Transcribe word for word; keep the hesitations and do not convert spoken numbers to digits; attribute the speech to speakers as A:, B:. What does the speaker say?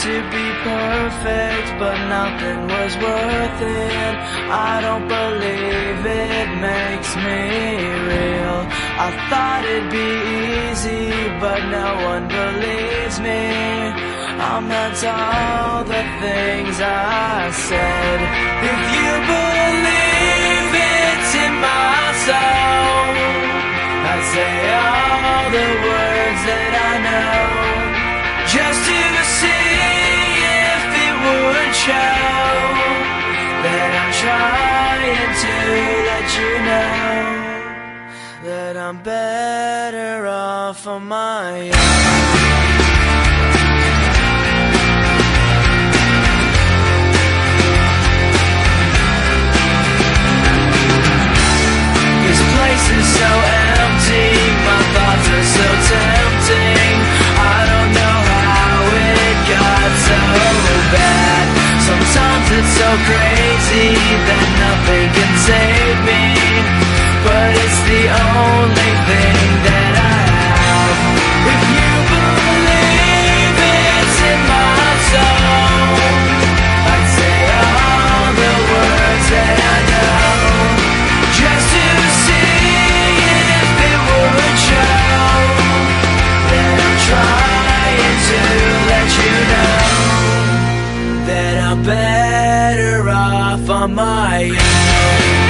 A: to be perfect, but nothing was worth it. I don't believe it makes me real. I thought it'd be easy, but no one believes me. I meant all the things I said. If you believe it's in my soul, I'd say all the words that I know, just to see if it would show that I'm trying to let you know that I'm better off on my own. Is so empty, my thoughts are so tempting. I don't know how it got so bad. Sometimes it's so crazy that nothing can save me, but it's the only thing that I have. If you believe it's in my soul, I'd say all the words that I know, just to see that I'm better off on my own.